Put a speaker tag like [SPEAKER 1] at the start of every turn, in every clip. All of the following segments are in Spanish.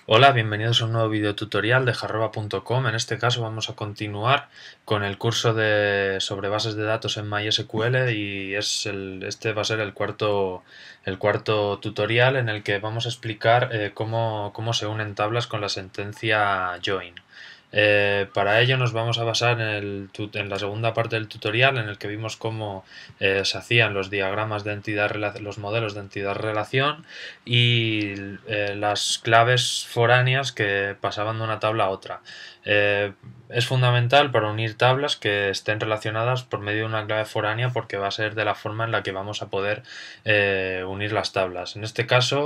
[SPEAKER 1] Hola, bienvenidos a un nuevo video tutorial de jarroba.com. En este caso vamos a continuar con el curso sobre bases de datos en MySQL y este va a ser el cuarto tutorial en el que vamos a explicar cómo se unen tablas con la sentencia join. Para ello nos vamos a basar en la segunda parte del tutorial en el que vimos cómo se hacían los diagramas de los modelos de entidad-relación y las claves foráneas que pasaban de una tabla a otra. Es fundamental para unir tablas que estén relacionadas por medio de una clave foránea porque va a ser de la forma en la que vamos a poder unir las tablas. En este caso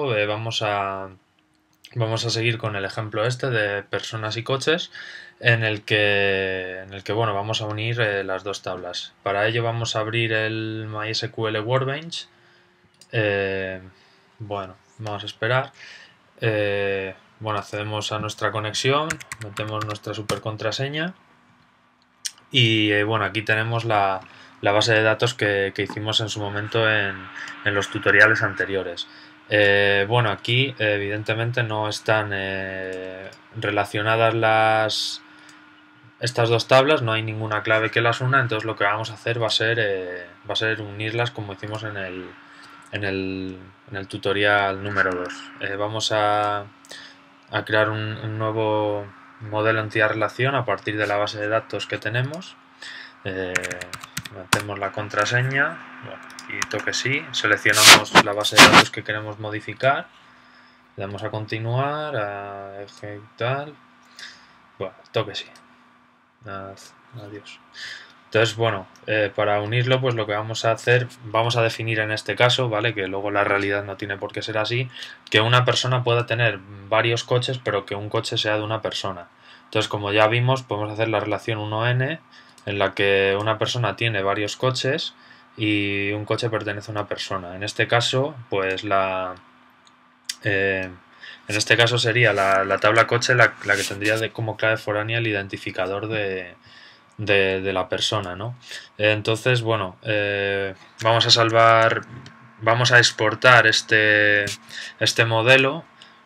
[SPEAKER 1] Vamos a seguir con el ejemplo este de personas y coches en el que bueno, vamos a unir las dos tablas. Para ello vamos a abrir el MySQL Workbench. Bueno, vamos a esperar. Bueno, accedemos a nuestra conexión, metemos nuestra super contraseña y bueno, aquí tenemos la base de datos que hicimos en su momento en los tutoriales anteriores. Bueno, aquí evidentemente no están relacionadas estas dos tablas, no hay ninguna clave que las una, entonces lo que vamos a hacer va a ser unirlas como hicimos en el tutorial número 2. Vamos a crear un nuevo modelo entidad-relación a partir de la base de datos que tenemos. Metemos la contraseña, bueno, y toque sí, seleccionamos la base de datos que queremos modificar, le damos a continuar, a ejecutar, bueno, toque sí, adiós. Entonces, bueno, para unirlo, pues lo que vamos a hacer, vamos a definir en este caso, ¿vale? Que luego la realidad no tiene por qué ser así, que una persona pueda tener varios coches, pero que un coche sea de una persona. Entonces, como ya vimos, podemos hacer la relación 1n, en la que una persona tiene varios coches y un coche pertenece a una persona. En este caso, pues en este caso sería la tabla coche la que tendría como clave foránea el identificador de la persona, ¿no? Entonces, bueno, vamos a exportar este modelo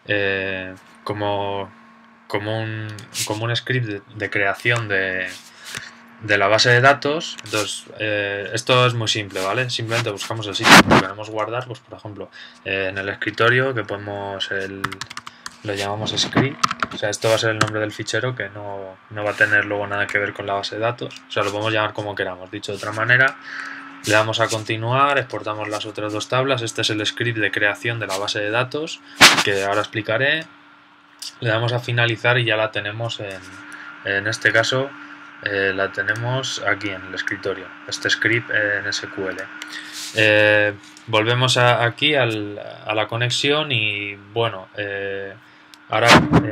[SPEAKER 1] como un script de creación de la base de datos. Entonces, esto es muy simple, ¿vale? Simplemente buscamos el sitio que queremos guardar, pues por ejemplo, en el escritorio que lo llamamos script. O sea, esto va a ser el nombre del fichero que no va a tener luego nada que ver con la base de datos. O sea, lo podemos llamar como queramos. Dicho de otra manera, le damos a continuar, exportamos las otras dos tablas. Este es el script de creación de la base de datos que ahora explicaré. Le damos a finalizar y ya la tenemos en este caso. La tenemos aquí en el escritorio, este script en SQL. Volvemos aquí a la conexión y bueno, ahora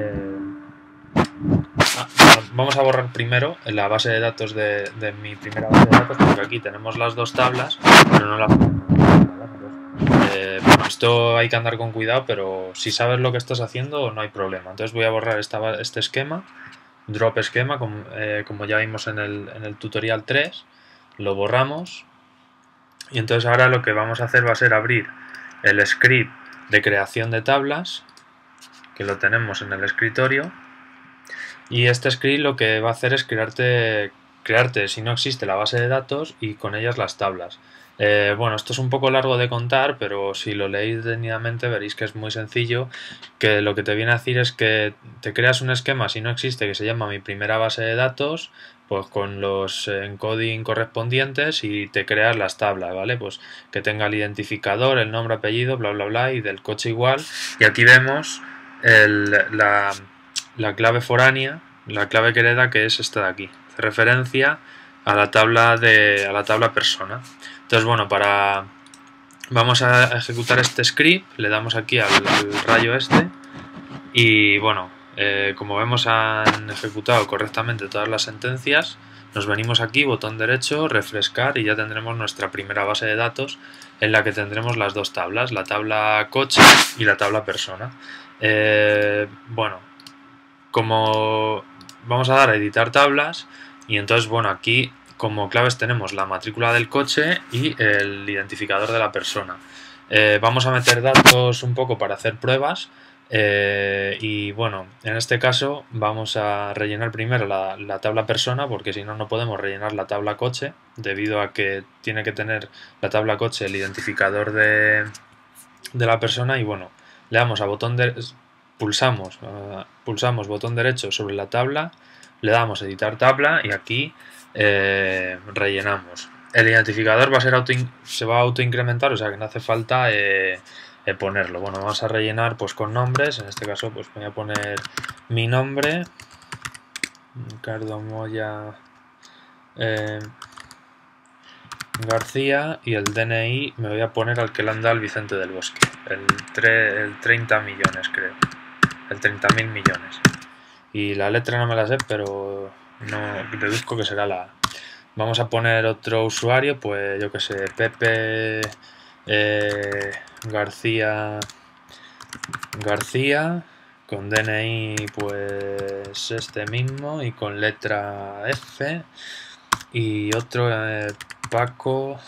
[SPEAKER 1] vamos a borrar primero la base de datos de mi primera base de datos porque aquí tenemos las dos tablas, pero no las bueno, esto hay que andar con cuidado, pero si sabes lo que estás haciendo no hay problema. Entonces voy a borrar este esquema, drop esquema, como ya vimos en el tutorial 3, lo borramos y entonces ahora lo que vamos a hacer va a ser abrir el script de creación de tablas, que lo tenemos en el escritorio, y este script lo que va a hacer es crearte si no existe la base de datos y con ellas las tablas. Bueno, esto es un poco largo de contar, pero si lo leéis detenidamente veréis que es muy sencillo, que lo que te viene a decir es que te creas un esquema si no existe que se llama mi primera base de datos, pues con los encoding correspondientes y te creas las tablas, ¿vale? Pues que tenga el identificador, el nombre, apellido, bla bla bla y del coche igual. Y aquí vemos la clave foránea, la clave que hereda, que es esta de aquí. Hace referencia a la tabla persona. Entonces, bueno, vamos a ejecutar este script, le damos aquí al rayo este y bueno, como vemos han ejecutado correctamente todas las sentencias. Nos venimos aquí, botón derecho, refrescar y ya tendremos nuestra primera base de datos en la que tendremos las dos tablas, la tabla coche y la tabla persona. Bueno, como vamos a dar a editar tablas y entonces, bueno, aquí como claves tenemos la matrícula del coche y el identificador de la persona. Vamos a meter datos un poco para hacer pruebas. Y bueno, en este caso vamos a rellenar primero la tabla persona, porque si no, no podemos rellenar la tabla coche, debido a que tiene que tener la tabla coche el identificador de la persona. Y bueno, le damos a pulsamos botón derecho sobre la tabla, le damos editar tabla y aquí rellenamos. El identificador se va a autoincrementar, o sea que no hace falta ponerlo. Bueno, vamos a rellenar pues con nombres. En este caso pues voy a poner mi nombre, Ricardo Moya García, y el DNI me voy a poner al que le han dado al Vicente del Bosque, el 30 millones creo, el 30.000 millones. Y la letra no me la sé, pero no deduzco que será la A. Vamos a poner otro usuario, pues yo que sé, Pepe García con DNI pues este mismo y con letra F, y otro Paco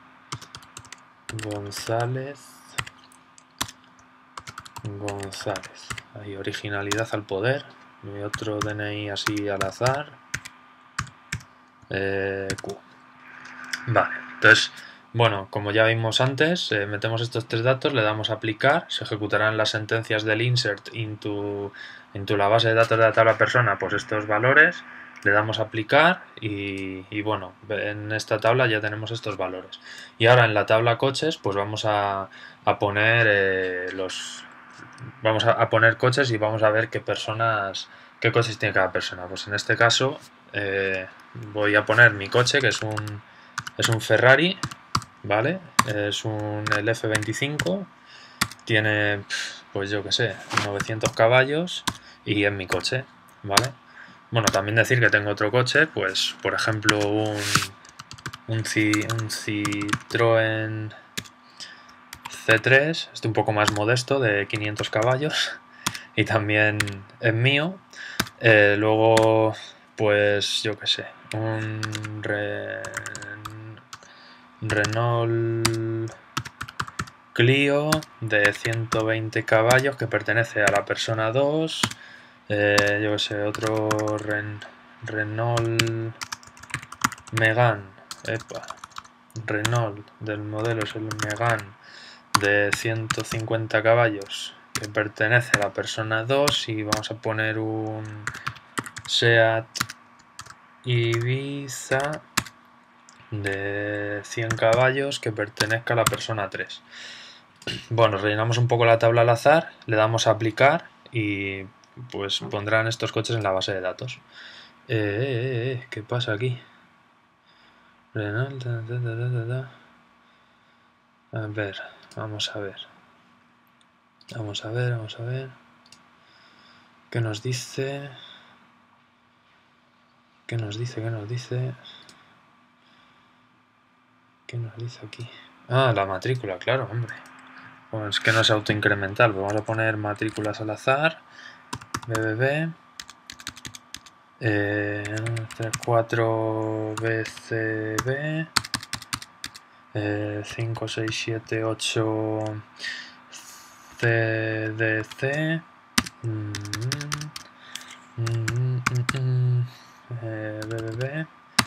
[SPEAKER 1] González. Hay originalidad al poder. Y otro DNI así al azar. Q. Vale, entonces, bueno, como ya vimos antes, metemos estos tres datos, le damos a aplicar, se ejecutarán las sentencias del insert into la base de datos de la tabla persona, pues estos valores, le damos a aplicar y bueno, en esta tabla ya tenemos estos valores. Y ahora en la tabla coches, pues vamos a poner vamos a poner coches y vamos a ver qué coches tiene cada persona. Pues en este caso voy a poner mi coche, que es un Ferrari, ¿vale? Es el F25, tiene, pues yo que sé, 900 caballos y es mi coche, ¿vale? Bueno, también decir que tengo otro coche, pues por ejemplo un Citroën C3, un poco más modesto, de 500 caballos, y también es mío. Luego, pues yo que sé, un Renault Clio de 120 caballos que pertenece a la persona 2. Yo que sé, otro Renault Megane, Renault del modelo es el Megane de 150 caballos que pertenece a la persona 2, y vamos a poner un Seat Ibiza de 100 caballos que pertenezca a la persona 3. Bueno, rellenamos un poco la tabla al azar, le damos a aplicar y pues pondrán estos coches en la base de datos. ¿Qué pasa aquí? A ver, vamos a ver. Vamos a ver. ¿Qué nos dice? ¿Qué nos dice aquí? Ah, la matrícula, claro, hombre. Bueno, es que no es autoincremental. Vamos a poner matrículas al azar. BBB. 4 BCB. 5, 6, 7, 8 CDC. BBB.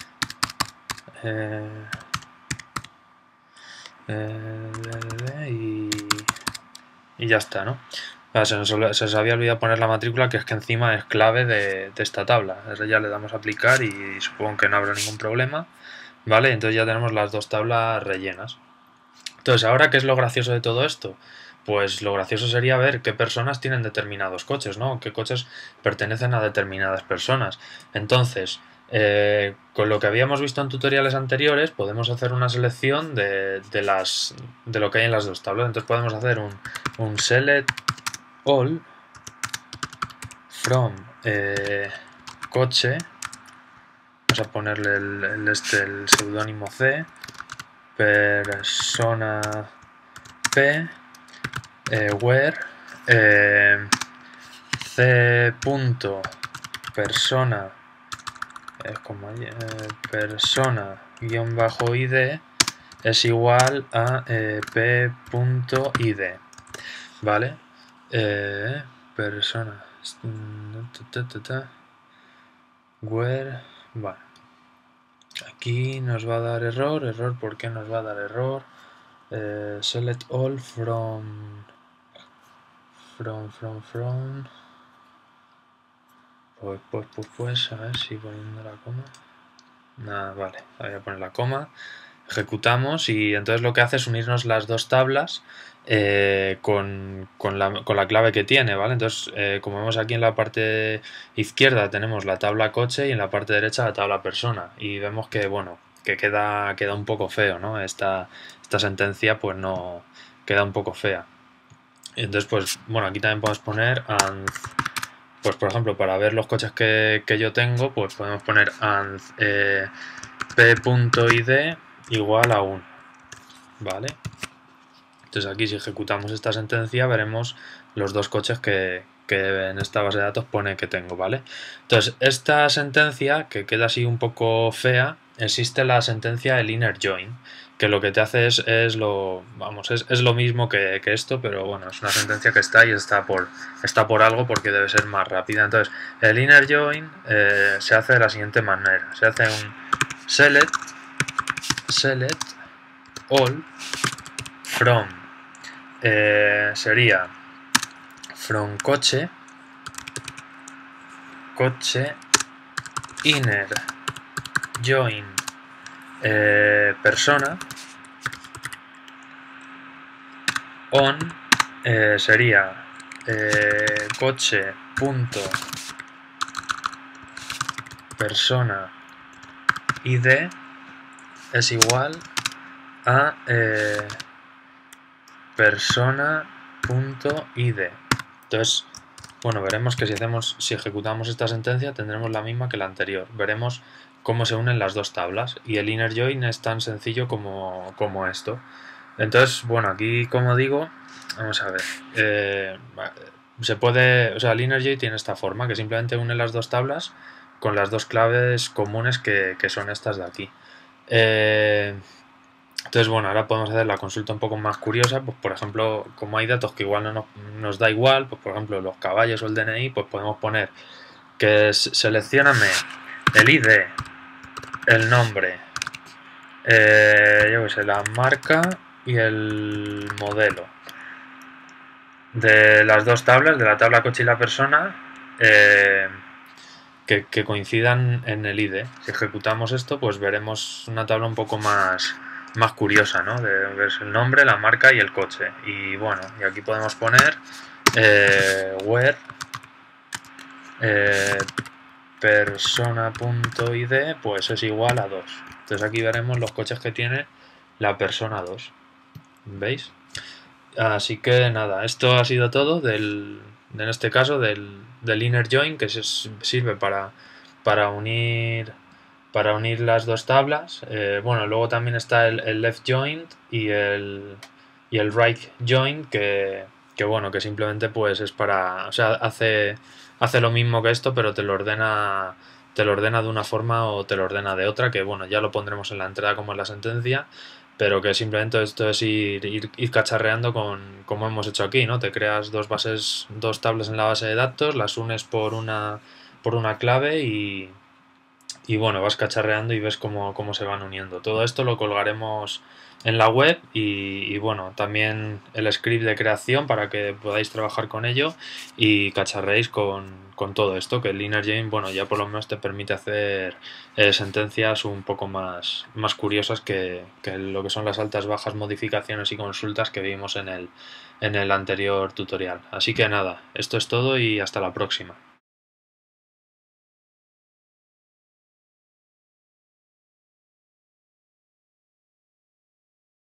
[SPEAKER 1] Y ya está, ¿no? Se nos había olvidado poner la matrícula, que es que encima es clave de esta tabla. Ya le damos a aplicar y supongo que no habrá ningún problema, ¿vale? Entonces ya tenemos las dos tablas rellenas. Entonces, ¿ahora qué es lo gracioso de todo esto? Pues lo gracioso sería ver qué personas tienen determinados coches, ¿no? Qué coches pertenecen a determinadas personas. Entonces, con lo que habíamos visto en tutoriales anteriores, podemos hacer una selección de lo que hay en las dos tablas. Entonces podemos hacer un select all from coche. Vamos a ponerle el seudónimo C, persona P, where c.persona persona-id es igual a p.id, ¿vale? Persona. Where. Vale. Aquí nos va a dar error. Error, ¿por qué nos va a dar error? Select all from. Pues, a ver si poniendo la coma. Nada, vale, voy a poner la coma. Ejecutamos y entonces lo que hace es unirnos las dos tablas con la clave que tiene, ¿vale? Entonces, como vemos aquí en la parte izquierda tenemos la tabla coche y en la parte derecha la tabla persona. Y vemos que, bueno, que queda un poco feo, ¿no? Esta sentencia pues no queda un poco fea. Entonces, pues, bueno, aquí también podemos poner and, pues por ejemplo, para ver los coches que yo tengo, pues podemos poner and p.id igual a 1, ¿vale? Entonces aquí si ejecutamos esta sentencia veremos los dos coches que en esta base de datos pone que tengo, ¿vale? Entonces esta sentencia, que queda así un poco fea, existe la sentencia el inner join, que lo que te hace es lo mismo que esto, pero bueno, es una sentencia que está y está por algo porque debe ser más rápida. Entonces el inner join se hace de la siguiente manera, se hace un select all from sería from coche inner join persona on sería coche punto persona id es igual a persona.id. Entonces, bueno, veremos que si ejecutamos esta sentencia tendremos la misma que la anterior. Veremos cómo se unen las dos tablas y el inner join es tan sencillo como esto. Entonces, bueno, aquí como digo, vamos a ver, se puede, o sea, el inner join tiene esta forma, que simplemente une las dos tablas con las dos claves comunes que son estas de aquí. Entonces, bueno, ahora podemos hacer la consulta un poco más curiosa, pues por ejemplo, como hay datos que igual no nos da igual, pues por ejemplo los caballos o el DNI, pues podemos poner que seleccioname el ID, el nombre, yo qué sé, la marca y el modelo de las dos tablas, de la tabla coche y la persona, que coincidan en el ID. Si ejecutamos esto, pues veremos una tabla un poco más curiosa, ¿no? De ver el nombre, la marca y el coche. Y bueno, y aquí podemos poner where persona.id pues es igual a 2. Entonces aquí veremos los coches que tiene la persona 2. ¿Veis? Así que nada, esto ha sido todo en este caso del inner join, que sirve para unir las dos tablas. Bueno, luego también está el left join y el right join, que bueno, que simplemente pues es para, o sea, hace lo mismo que esto, pero te lo ordena de una forma o te lo ordena de otra, que bueno, ya lo pondremos en la entrada como en la sentencia, pero que simplemente esto es ir cacharreando como hemos hecho aquí, ¿no? Te creas dos tablas en la base de datos, las unes por una clave y bueno, vas cacharreando y ves cómo se van uniendo. Todo esto lo colgaremos en la web y bueno, también el script de creación para que podáis trabajar con ello y cacharreéis con todo esto, que el inner join, bueno, ya por lo menos te permite hacer sentencias un poco más curiosas que lo que son las altas, bajas, modificaciones y consultas que vimos en el anterior tutorial. Así que nada, esto es todo y hasta la próxima.